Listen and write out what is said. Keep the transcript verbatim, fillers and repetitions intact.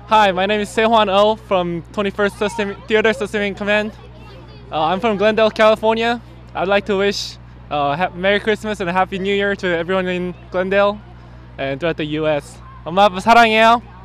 Hi, my name is Sewan Oh from twenty-first Theater Sustaining Command. Uh, I'm from Glendale, California. I'd like to wish uh, Merry Christmas and a Happy New Year to everyone in Glendale and throughout the U S. 엄마 아빠 사랑해요.